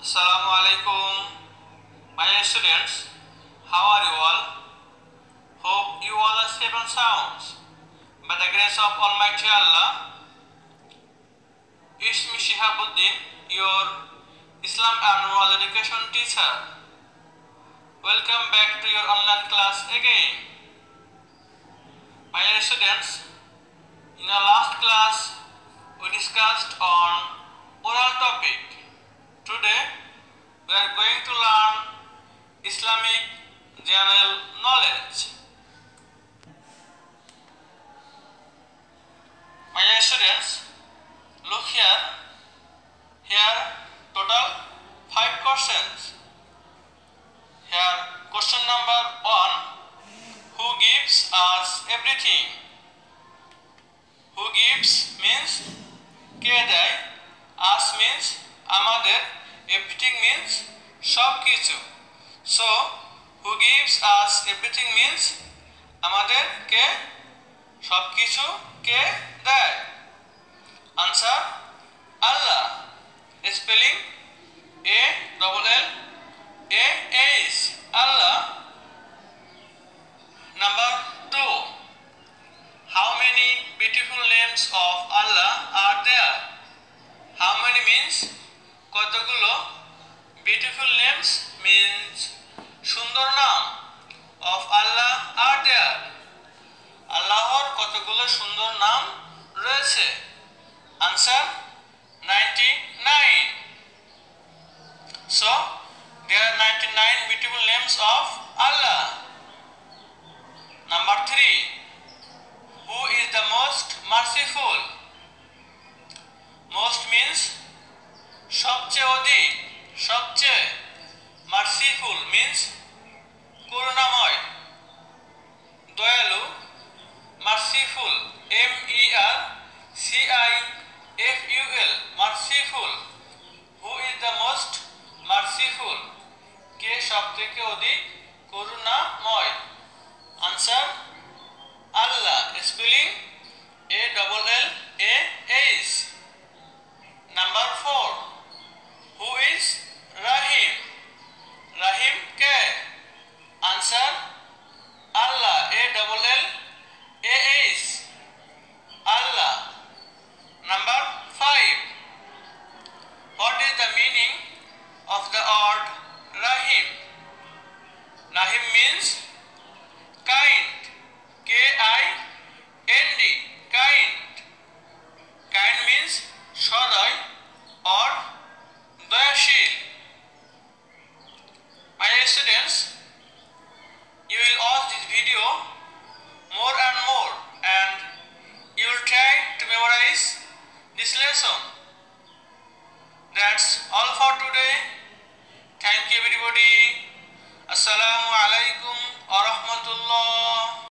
Assalamu alaikum, my dear students. How are you all? Hope you all are safe and sound. By the grace of Almighty Allah, it's me Shihabuddin, your Islam and Moral Education teacher. Welcome back to your online class again. My dear students, in our last class, we discussed on oral topic. Today, we are going to learn Islamic general knowledge. My dear students, look here. Here, total 5 questions. Here, question number 1. Who gives us everything? Who gives means কে দেয়, us means আমাদের, everything means সব কিছু. So, who gives us everything means আমাদের কে সব কিছু কে দেয়. Answer Allah. Spelling A-double-L-A-H. Allah. Number 2. How many beautiful names of Allah are there? How many means কতগুলো, beautiful names means সুন্দর নাম, of Allah are there. আল্লাহর কতগুলো সুন্দর নাম রয়েছে. Answer 99. So there are 99 beautiful names of Allah. Number 3. Who is the most merciful? Most means সবচেয়ে অধিক, সবচেয়ে. Merciful means করুণাময়, দয়ালু. Merciful, M-E-R-C-I-F-U-L, merciful. Who is the most merciful? কে সবথেকে অধিক করুণাময়. Answer Allah. Spelling A-double-L-A-H. Number 4. Who is Rahim? Rahim K? Answer Allah. A-double-L-A-H. Allah. Number 5. What is the meaning of the word Rahim? Rahim means kind. K-I-N-D. Kind. Kind means সদয় or দয়াশীল. My dear students, you will watch this video more and more and you will try to memorize this lesson. That's all for today.